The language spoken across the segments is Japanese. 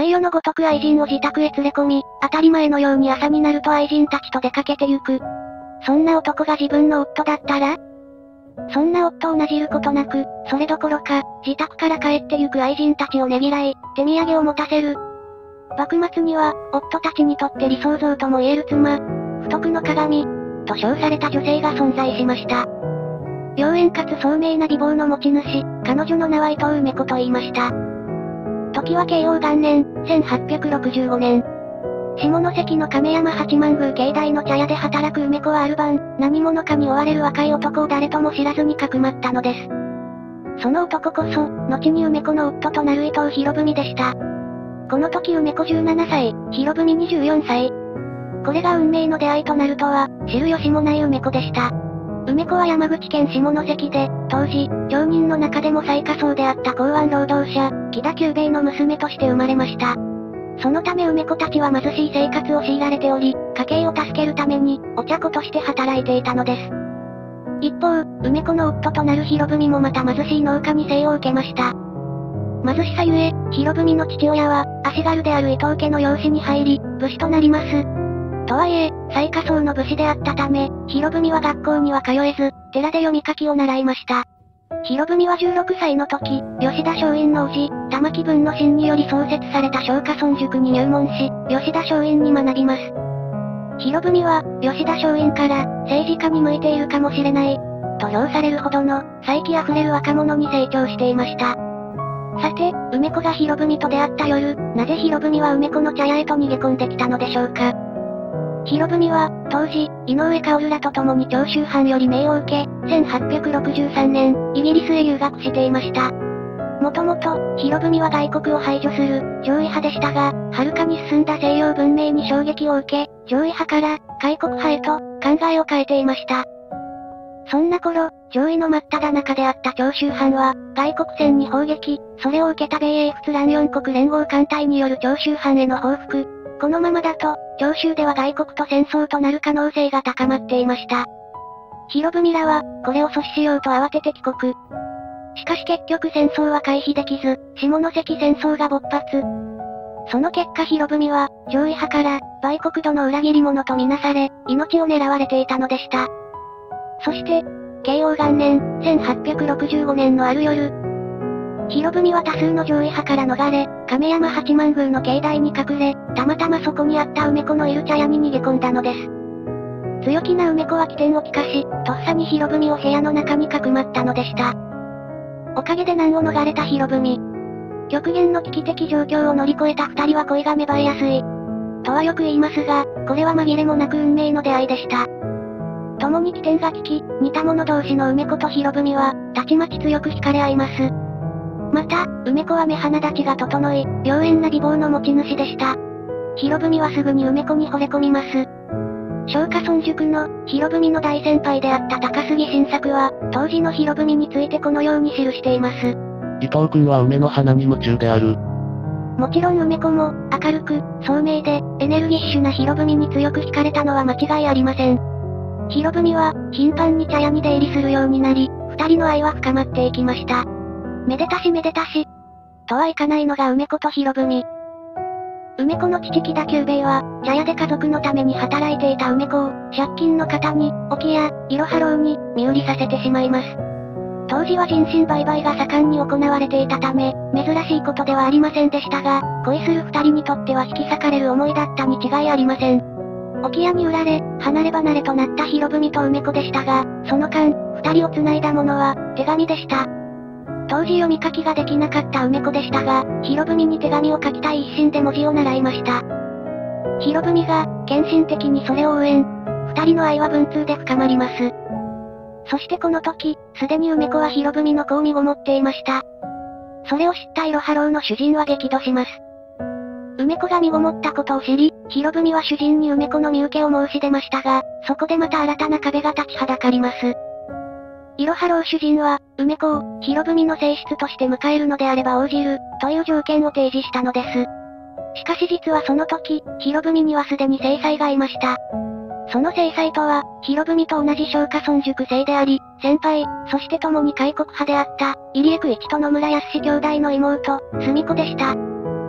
名誉のごとく愛人を自宅へ連れ込み、当たり前のように朝になると愛人たちと出かけてゆく。そんな男が自分の夫だったら？そんな夫をなじることなく、それどころか、自宅から帰ってゆく愛人たちをねぎらい、手土産を持たせる。幕末には、夫たちにとって理想像とも言える妻、不徳の鏡、と称された女性が存在しました。妖艶かつ聡明な美貌の持ち主、彼女の名は伊藤梅子と言いました。時は慶応元年、1865年。下関の亀山八幡宮境内の茶屋で働く梅子はある晩、何者かに追われる若い男を誰とも知らずにかくまったのです。その男こそ、後に梅子の夫となる伊藤博文でした。この時梅子17歳、博文24歳。これが運命の出会いとなるとは、知る由もない梅子でした。梅子は山口県下関で、当時、町人の中でも最下層であった港湾労働者、木田久兵衛の娘として生まれました。そのため梅子たちは貧しい生活を強いられており、家計を助けるために、お茶子として働いていたのです。一方、梅子の夫となる博文もまた貧しい農家に生を受けました。貧しさゆえ、博文の父親は、足軽である伊藤家の養子に入り、武士となります。とはいえ、最下層の武士であったため、博文は学校には通えず、寺で読み書きを習いました。博文は16歳の時、吉田松陰の叔父、玉木文の信により創設された松下村塾に入門し、吉田松陰に学びます。博文は、吉田松陰から、政治家に向いているかもしれない、と評されるほどの、才気あふれる若者に成長していました。さて、梅子が博文と出会った夜、なぜ博文は梅子の茶屋へと逃げ込んできたのでしょうか。博文は、当時、井上馨らと共に長州藩より命を受け、1863年、イギリスへ留学していました。もともと、博文は外国を排除する、攘夷派でしたが、はるかに進んだ西洋文明に衝撃を受け、攘夷派から、開国派へと、考えを変えていました。そんな頃、攘夷の真っ只中であった長州藩は、外国船に砲撃、それを受けた米英仏蘭四国連合艦隊による長州藩への報復。このままだと、長州では外国と戦争となる可能性が高まっていました。博文らは、これを阻止しようと慌てて帰国。しかし結局戦争は回避できず、下関戦争が勃発。その結果博文は、攘夷派から、売国奴の裏切り者とみなされ、命を狙われていたのでした。そして、慶応元年、1865年のある夜、博文は多数の攘夷派から逃れ、亀山八幡宮の境内に隠れ、たまたまそこにあった梅子のいる茶屋に逃げ込んだのです。強気な梅子は機転を利かし、とっさに博文を部屋の中にかくまったのでした。おかげで難を逃れた博文。極限の危機的状況を乗り越えた二人は恋が芽生えやすい。とはよく言いますが、これは紛れもなく運命の出会いでした。共に機転が利き、似た者同士の梅子と博文は、たちまち強く惹かれ合います。また、梅子は目鼻立ちが整い、妖艶な美貌の持ち主でした。博文はすぐに梅子に惚れ込みます。松下村塾の、博文の大先輩であった高杉晋作は、当時の博文についてこのように記しています。 伊藤君は梅の花に夢中である。 もちろん梅子も、明るく、聡明で、エネルギッシュな博文に強く惹かれたのは間違いありません。博文は、頻繁に茶屋に出入りするようになり、二人の愛は深まっていきました。めでたしめでたし。とはいかないのが梅子と博文。梅子の父木田久兵衛は、茶屋で家族のために働いていた梅子を、借金の方に、置屋、いろはろうに、身売りさせてしまいます。当時は人身売買が盛んに行われていたため、珍しいことではありませんでしたが、恋する二人にとっては引き裂かれる思いだったに違いありません。置屋に売られ、離れ離れとなった博文と梅子でしたが、その間、二人を繋いだものは、手紙でした。当時読み書きができなかった梅子でしたが、博文に手紙を書きたい一心で文字を習いました。博文が、献身的にそれを応援。二人の愛は文通で深まります。そしてこの時、すでに梅子は博文の子を身ごもっていました。それを知ったいろはろうの主人は激怒します。梅子が身ごもったことを知り、博文は主人に梅子の身請けを申し出ましたが、そこでまた新たな壁が立ちはだかります。いろはろう主人は、梅子を、博文の正室として迎えるのであれば応じる、という条件を提示したのです。しかし実はその時、博文にはすでに正妻がいました。その正妻とは、博文と同じ松下村塾生であり、先輩、そして共に開国派であった、入江久一と野村康兄弟の妹、澄子でした。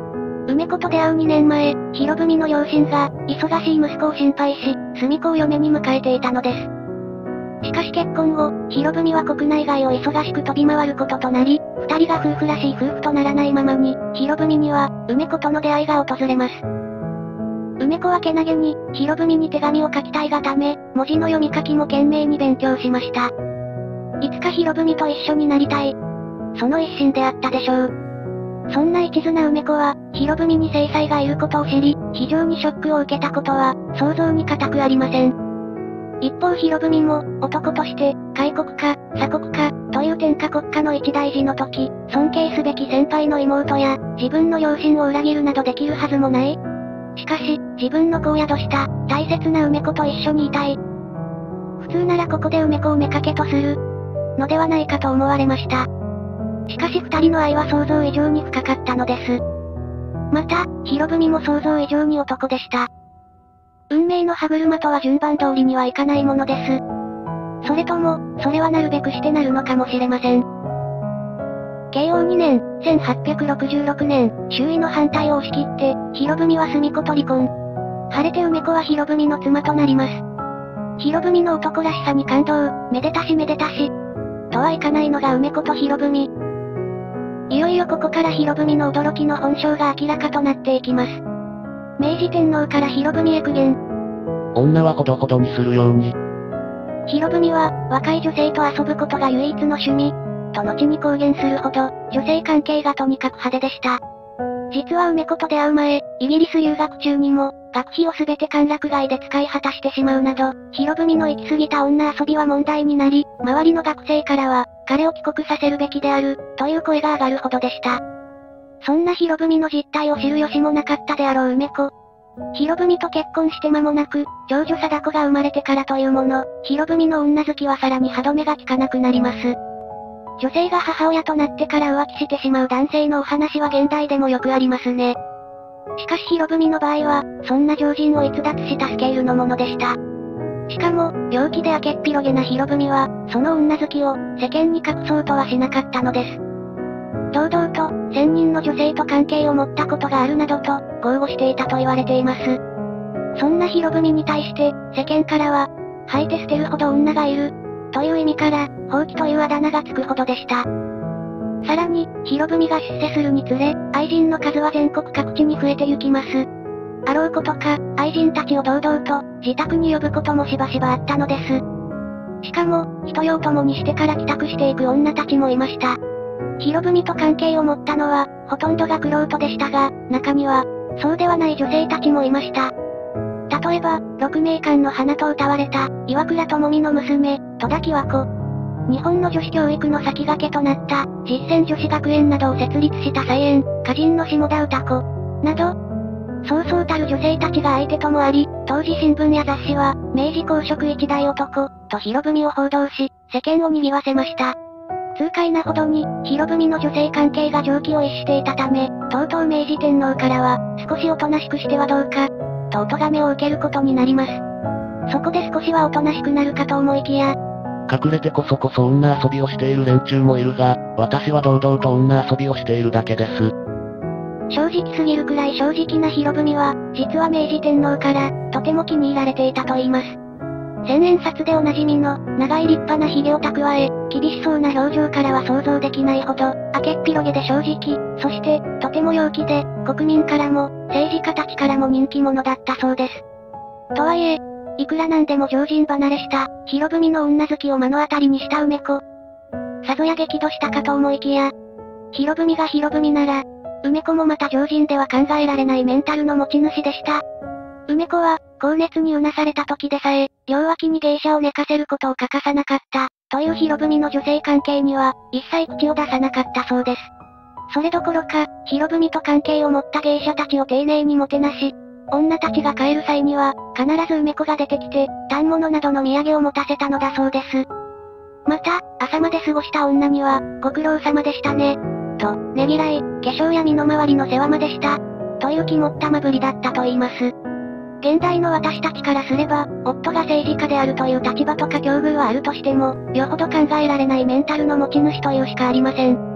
梅子と出会う2年前、博文の両親が、忙しい息子を心配し、澄子を嫁に迎えていたのです。しかし結婚後、博文は国内外を忙しく飛び回ることとなり、二人が夫婦らしい夫婦とならないままに、博文には、梅子との出会いが訪れます。梅子はけなげに、博文に手紙を書きたいがため、文字の読み書きも懸命に勉強しました。いつか博文と一緒になりたい。その一心であったでしょう。そんな一途な梅子は、博文に正妻がいることを知り、非常にショックを受けたことは、想像に難くありません。一方博文も、男として、開国家、鎖国家、という天下国家の一大事の時、尊敬すべき先輩の妹や、自分の両親を裏切るなどできるはずもない。しかし、自分の子を宿した、大切な梅子と一緒にいたい。普通ならここで梅子を妾とする、のではないかと思われました。しかし二人の愛は想像以上に深かったのです。また、博文も想像以上に男でした。運命の歯車とは順番通りにはいかないものです。それとも、それはなるべくしてなるのかもしれません。慶応2年、1866年、周囲の反対を押し切って、博文は澄子と離婚。晴れて梅子は博文の妻となります。博文の男らしさに感動、めでたしめでたし。とはいかないのが梅子と博文。いよいよここから博文の驚きの本性が明らかとなっていきます。明治天皇から博文へ苦言。 女はほどほどにするように。 博文は、若い女性と遊ぶことが唯一の趣味、と後に公言するほど、女性関係がとにかく派手でした。実は梅子と出会う前、イギリス留学中にも、学費をすべて歓楽街で使い果たしてしまうなど、博文の行き過ぎた女遊びは問題になり、周りの学生からは、彼を帰国させるべきである、という声が上がるほどでした。そんな博文の実態を知る由もなかったであろう梅子。博文と結婚して間もなく、長女貞子が生まれてからというもの、博文の女好きはさらに歯止めが効かなくなります。女性が母親となってから浮気してしまう男性のお話は現代でもよくありますね。しかし博文の場合は、そんな常人を逸脱したスケールのものでした。しかも、陽気で明けっぴろげな博文は、その女好きを、世間に隠そうとはしなかったのです。堂々と、1000人の女性と関係を持ったことがあるなどと、豪語していたと言われています。そんな博文に対して、世間からは、吐いて捨てるほど女がいる、という意味から、放棄というあだ名がつくほどでした。さらに、博文が出世するにつれ、愛人の数は全国各地に増えてゆきます。あろうことか、愛人たちを堂々と、自宅に呼ぶこともしばしばあったのです。しかも、一夜を共にしてから帰宅していく女たちもいました。博文と関係を持ったのは、ほとんどが玄人でしたが、中には、そうではない女性たちもいました。例えば、鹿鳴館の花と歌われた、岩倉智美の娘、戸田喜和子。日本の女子教育の先駆けとなった、実践女子学園などを設立した菜園、歌人の下田歌子。など、そうそうたる女性たちが相手ともあり、当時新聞や雑誌は、明治公職一大男、と博文を報道し、世間を賑わせました。痛快なほどに、博文の女性関係が常軌を逸していたため、とうとう明治天皇からは、少しおとなしくしてはどうか、とお咎めを受けることになります。そこで少しはおとなしくなるかと思いきや、 隠れてこそこそ女遊びをしている連中もいるが、私は堂々と女遊びをしているだけです。 正直すぎるくらい正直な博文は、実は明治天皇から、とても気に入られていたと言います。千円札でおなじみの、長い立派な髭を蓄え、厳しそうな表情からは想像できないほど、明けっぴろげで正直、そして、とても陽気で、国民からも、政治家たちからも人気者だったそうです。とはいえ、いくらなんでも常人離れした、博文の女好きを目の当たりにした梅子。さぞや激怒したかと思いきや、博文が博文なら、梅子もまた常人では考えられないメンタルの持ち主でした。梅子は、高熱にうなされた時でさえ、両脇に芸者を寝かせることを欠かさなかった、という博文の女性関係には、一切口を出さなかったそうです。それどころか、博文と関係を持った芸者たちを丁寧にもてなし、女たちが帰る際には、必ず梅子が出てきて、反物などの土産を持たせたのだそうです。また、朝まで過ごした女には、ご苦労様でしたね、と、ねぎらい、化粧や身の回りの世話までした、という肝っ玉ぶりだったと言います。現代の私たちからすれば、夫が政治家であるという立場とか境遇はあるとしても、よほど考えられないメンタルの持ち主というしかありません。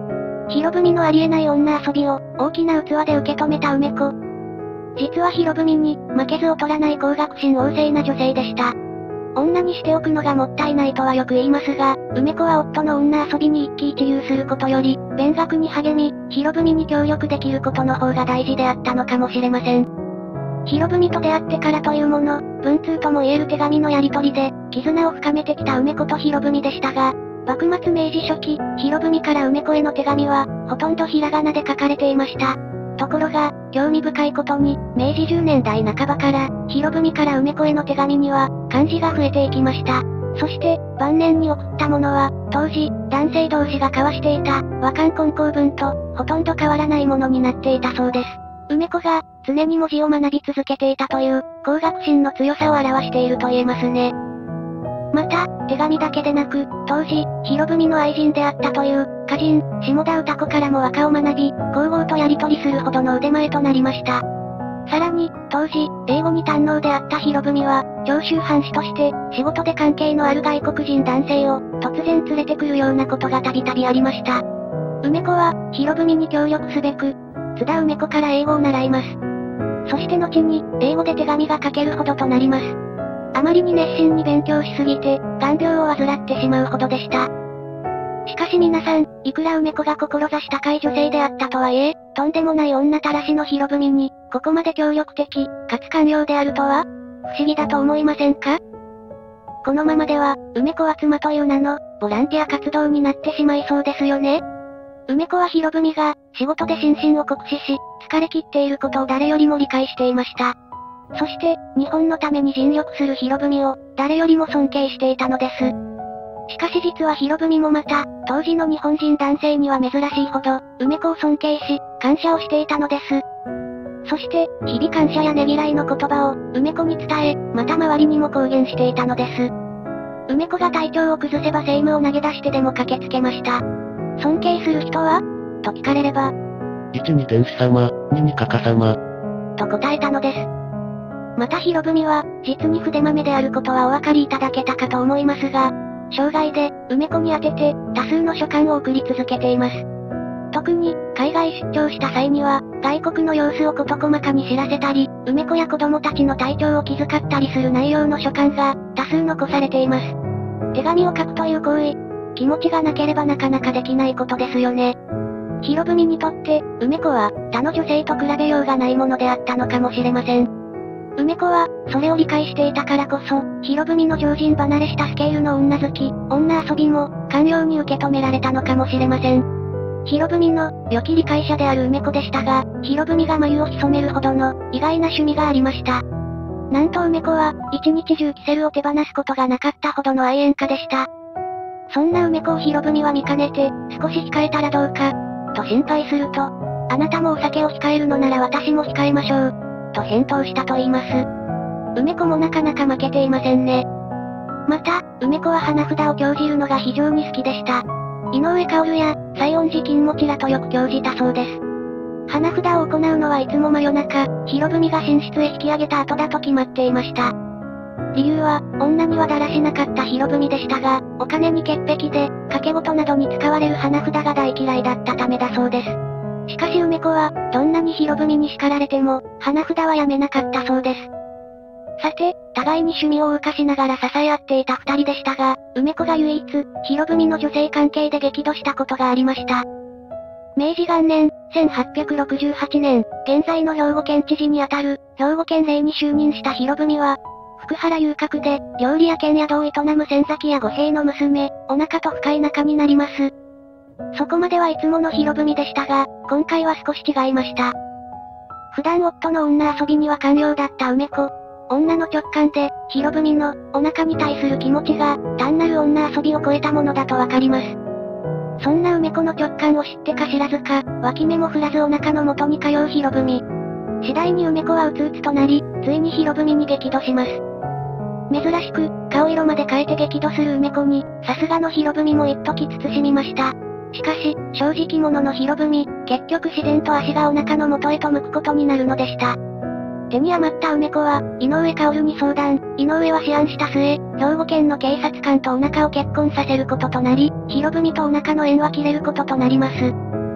博文のありえない女遊びを、大きな器で受け止めた梅子。実は博文に、負けず劣らない高学心旺盛な女性でした。女にしておくのがもったいないとはよく言いますが、梅子は夫の女遊びに一喜一憂することより、勉学に励み、博文に協力できることの方が大事であったのかもしれません。博文と出会ってからというもの、文通とも言える手紙のやり取りで、絆を深めてきた梅子と博文でしたが、幕末明治初期、博文から梅子への手紙は、ほとんどひらがなで書かれていました。ところが、興味深いことに、明治10年代半ばから、博文から梅子への手紙には、漢字が増えていきました。そして、晩年に送ったものは、当時、男性同士が交わしていた、和漢混交文と、ほとんど変わらないものになっていたそうです。梅子が、常に文字を学び続けていたという、高学心の強さを表していると言えますね。また、手紙だけでなく、当時、博文の愛人であったという、歌人、下田歌子からも和歌を学び、皇后とやり取りするほどの腕前となりました。さらに、当時、英語に堪能であった博文は、長州藩士として、仕事で関係のある外国人男性を、突然連れてくるようなことがたびたびありました。梅子は、博文に協力すべく、津田梅子から英語を習います。そして後に、英語で手紙が書けるほどとなります。あまりに熱心に勉強しすぎて、眼病を患ってしまうほどでした。しかし皆さん、いくら梅子が志高い女性であったとはいえ、とんでもない女たらしの博文に、ここまで協力的、かつ寛容であるとは、不思議だと思いませんか？このままでは、梅子は妻という名の、ボランティア活動になってしまいそうですよね。梅子は博文が、仕事で心身を酷使し、疲れ切っていることを誰よりも理解していました。そして、日本のために尽力する博文を、誰よりも尊敬していたのです。しかし実は博文もまた、当時の日本人男性には珍しいほど、梅子を尊敬し、感謝をしていたのです。そして、日々感謝やねぎらいの言葉を、梅子に伝え、また周りにも公言していたのです。梅子が体調を崩せば政務を投げ出してでも駆けつけました。尊敬する人はと聞かれれば、 1に天使様、2にかか様。 と答えたのです。また博文は、実に筆豆であることはお分かりいただけたかと思いますが、生涯で、梅子に宛てて、多数の書簡を送り続けています。特に、海外出張した際には、外国の様子を事細かに知らせたり、梅子や子供たちの体調を気遣ったりする内容の書簡が、多数残されています。手紙を書くという行為、気持ちがなければなかなかできないことですよね。博文にとって、梅子は、他の女性と比べようがないものであったのかもしれません。梅子は、それを理解していたからこそ、博文の常人離れしたスケールの女好き、女遊びも、寛容に受け止められたのかもしれません。博文の、良き理解者である梅子でしたが、博文が眉を潜めるほどの、意外な趣味がありました。なんと梅子は、一日中キセルを手放すことがなかったほどの愛煙家でした。そんな梅子を博文は見かねて、少し控えたらどうか、と心配すると、あなたもお酒を控えるのなら私も控えましょう、と返答したと言います。梅子もなかなか負けていませんね。また、梅子は花札を興じるのが非常に好きでした。井上馨や、西園寺金持らとよく興じたそうです。花札を行うのはいつも真夜中、博文が寝室へ引き上げた後だと決まっていました。理由は、女にはだらしなかった博文でしたが、お金に潔癖で、賭け事などに使われる花札が大嫌いだったためだそうです。しかし梅子は、どんなに博文に叱られても、花札はやめなかったそうです。さて、互いに趣味を謳歌しながら支え合っていた二人でしたが、梅子が唯一、博文の女性関係で激怒したことがありました。明治元年、1868年、現在の兵庫県知事にあたる、兵庫県令に就任した博文は、福原遊郭で、料理や剣宿を営む千崎屋五平の娘、お腹と深い仲になります。そこまではいつもの博文でしたが、今回は少し違いました。普段夫の女遊びには寛容だった梅子。女の直感で、博文の、お腹に対する気持ちが、単なる女遊びを超えたものだとわかります。そんな梅子の直感を知ってか知らずか、脇目も振らずお腹の元に通う博文。次第に梅子はうつうつとなり、ついに博文に激怒します。珍しく、顔色まで変えて激怒する梅子に、さすがの博文も一時慎みました。しかし、正直者の博文、結局自然と足がお腹の元へと向くことになるのでした。手に余った梅子は、井上馨に相談、井上は思案した末、兵庫県の警察官とお腹を結婚させることとなり、博文とお腹の縁は切れることとなります。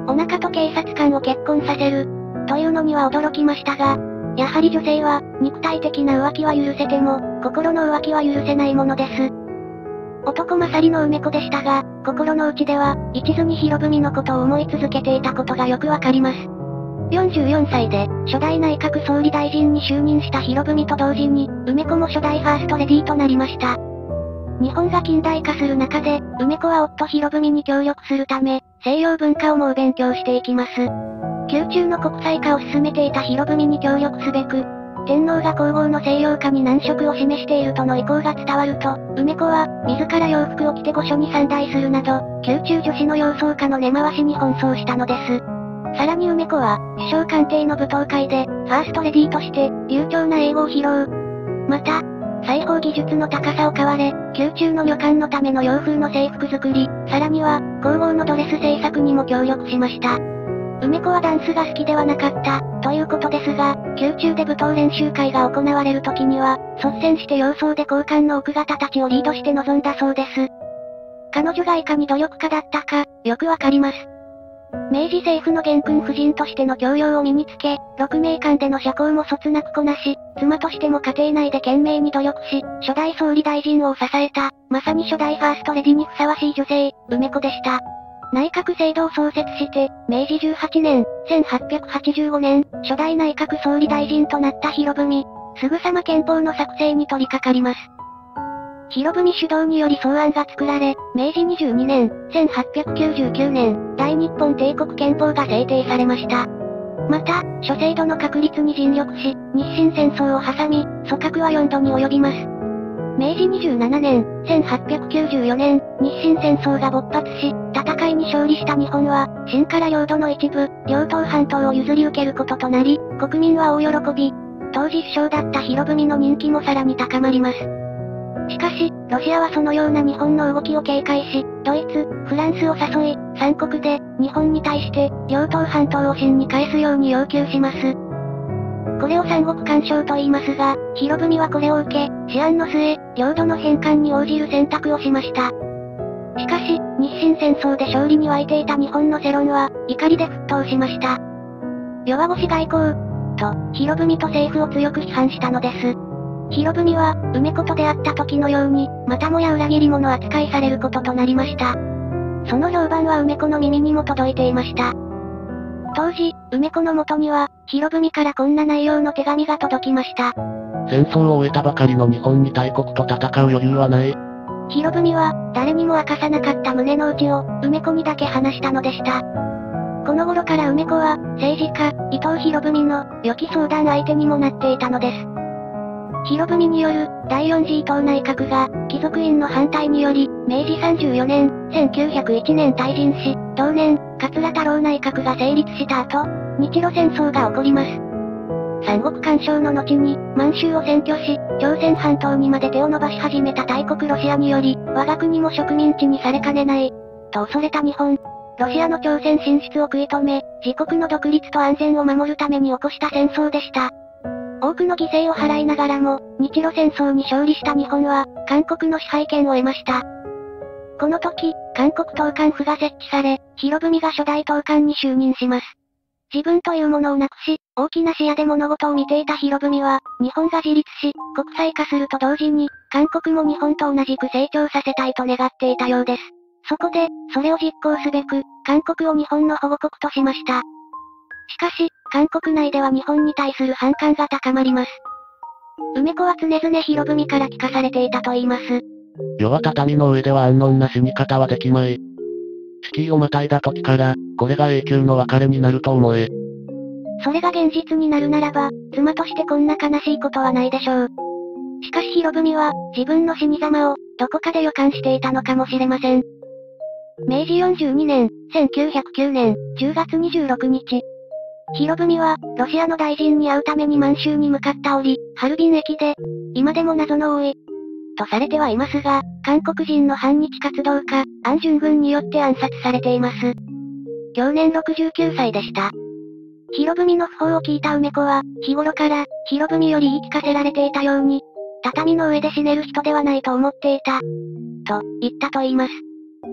お腹と警察官を結婚させる。というのには驚きましたが、やはり女性は、肉体的な浮気は許せても、心の浮気は許せないものです。男勝りの梅子でしたが、心の内では、一途に博文のことを思い続けていたことがよくわかります。44歳で、初代内閣総理大臣に就任した博文と同時に、梅子も初代ファーストレディーとなりました。日本が近代化する中で、梅子は夫博文に協力するため、西洋文化を猛勉強していきます。宮中の国際化を進めていた博文に協力すべく、天皇が皇后の西洋化に難色を示しているとの意向が伝わると、梅子は、自ら洋服を着て御所に参拝するなど、宮中女子の洋装化の根回しに奔走したのです。さらに梅子は、首相官邸の舞踏会で、ファーストレディーとして、流暢な英語を披露。また、裁縫技術の高さを買われ、宮中の女官のための洋風の制服作り、さらには、皇后のドレス制作にも協力しました。梅子はダンスが好きではなかった、ということですが、宮中で舞踏練習会が行われる時には、率先して洋装で高官の奥方たちをリードして臨んだそうです。彼女がいかに努力家だったか、よくわかります。明治政府の元勲夫人としての教養を身につけ、鹿鳴館での社交もそつなくこなし、妻としても家庭内で懸命に努力し、初代総理大臣を支えた、まさに初代ファーストレディにふさわしい女性、梅子でした。内閣制度を創設して、明治18年、1885年、初代内閣総理大臣となった博文、すぐさま憲法の作成に取り掛かります。博文主導により草案が作られ、明治22年、1899年、大日本帝国憲法が制定されました。また、諸制度の確立に尽力し、日清戦争を挟み、組閣は4度に及びます。明治27年、1894年、日清戦争が勃発し、戦いに勝利した日本は、清から領土の一部、両東半島を譲り受けることとなり、国民は大喜び。当時首相だった博文の人気もさらに高まります。しかし、ロシアはそのような日本の動きを警戒し、ドイツ、フランスを誘い、三国で、日本に対して、両東半島を清に返すように要求します。これを三国干渉と言いますが、博文はこれを受け、思案の末、領土の返還に応じる選択をしました。しかし、日清戦争で勝利に沸いていた日本の世論は、怒りで沸騰しました。弱腰外交、と、博文と政府を強く批判したのです。博文は、梅子と出会った時のように、またもや裏切り者扱いされることとなりました。その評判は梅子の耳にも届いていました。当時、梅子の元には、博文からこんな内容の手紙が届きました。 戦争を終えたばかりの日本に大国と戦う余裕はない。 博文は、誰にも明かさなかった胸の内を、梅子にだけ話したのでした。この頃から梅子は、政治家、伊藤博文の、良き相談相手にもなっていたのです。博文による、第4次伊藤内閣が、貴族院の反対により、明治34年、1901年退陣し、同年、桂太郎内閣が成立した後、日露戦争が起こります。三国干渉の後に、満州を占拠し、朝鮮半島にまで手を伸ばし始めた大国ロシアにより、我が国も植民地にされかねない、と恐れた日本。ロシアの朝鮮進出を食い止め、自国の独立と安全を守るために起こした戦争でした。多くの犠牲を払いながらも、日露戦争に勝利した日本は、韓国の支配権を得ました。この時、韓国統監府が設置され、博文が初代統監に就任します。自分というものをなくし、大きな視野で物事を見ていた博文は、日本が自立し、国際化すると同時に、韓国も日本と同じく成長させたいと願っていたようです。そこで、それを実行すべく、韓国を日本の保護国としました。しかし、韓国内では日本に対する反感が高まります。梅子は常々博文から聞かされていたと言います。 世は畳の上では安穏な死に方はできまい。敷居をまたいだ時から、これが永久の別れになると思え。 それが現実になるならば、妻としてこんな悲しいことはないでしょう。しかし博文は、自分の死に様を、どこかで予感していたのかもしれません。明治42年、1909年、10月26日。博文は、ロシアの大臣に会うために満州に向かった折、ハルビン駅で、今でも謎の多い、とされてはいますが、韓国人の反日活動家、アン・ジュングンによって暗殺されています。享年69歳でした。博文の訃報を聞いた梅子は、日頃から、博文より言い聞かせられていたように、畳の上で死ねる人ではないと思っていた。と、言ったと言います。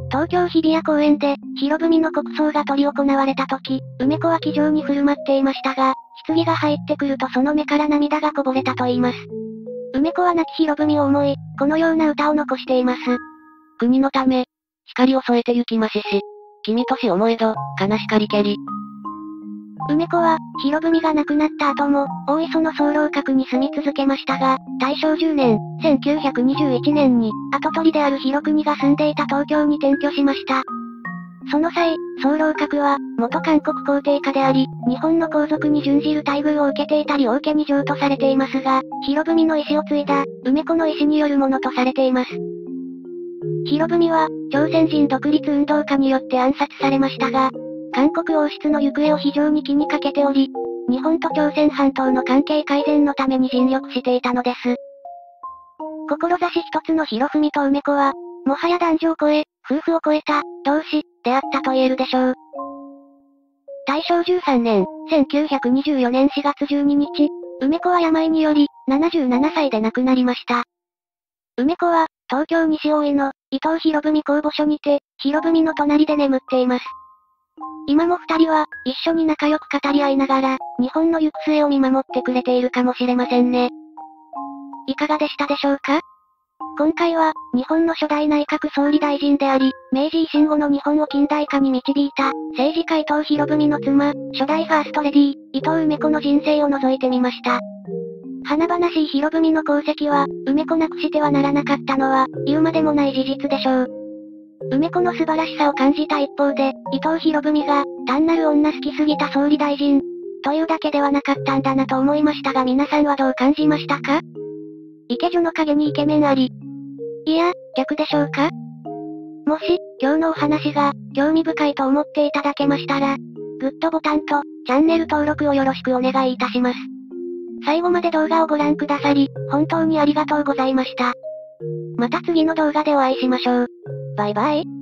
東京日比谷公園で、博文の国葬が執り行われた時、梅子は気丈に振る舞っていましたが、棺が入ってくるとその目から涙がこぼれたと言います。梅子は亡き博文を思い、このような歌を残しています。 国のため、光を添えて行きましし。君とし思えど、悲しかりけり。 梅子は、博文が亡くなった後も、大磯の総楼閣に住み続けましたが、大正10年、1921年に、跡取りである博国が住んでいた東京に転居しました。その際、総楼閣は、元韓国皇帝下であり、日本の皇族に準じる待遇を受けていたり王家に譲渡されていますが、博文の意思を継いだ、梅子の意思によるものとされています。博文は、朝鮮人独立運動家によって暗殺されましたが、韓国王室の行方を非常に気にかけており、日本と朝鮮半島の関係改善のために尽力していたのです。志一つの博文と梅子は、もはや男女を超え、夫婦を超えた、同志、であったと言えるでしょう。大正13年、1924年4月12日、梅子は病により、77歳で亡くなりました。梅子は、東京西大井の、伊藤博文公墓所にて、博文の隣で眠っています。今も二人は、一緒に仲良く語り合いながら、日本の行く末を見守ってくれているかもしれませんね。いかがでしたでしょうか？今回は、日本の初代内閣総理大臣であり、明治維新後の日本を近代化に導いた、政治家伊藤博文の妻、初代ファーストレディー、伊藤梅子の人生を覗いてみました。華々しい博文の功績は、梅子なくしてはならなかったのは、言うまでもない事実でしょう。梅子の素晴らしさを感じた一方で、伊藤博文が、単なる女好きすぎた総理大臣、というだけではなかったんだなと思いましたが皆さんはどう感じましたか？池女の影にイケメンあり。いや、逆でしょうか？もし、今日のお話が、興味深いと思っていただけましたら、グッドボタンと、チャンネル登録をよろしくお願いいたします。最後まで動画をご覧くださり、本当にありがとうございました。また次の動画でお会いしましょう。バイバイ。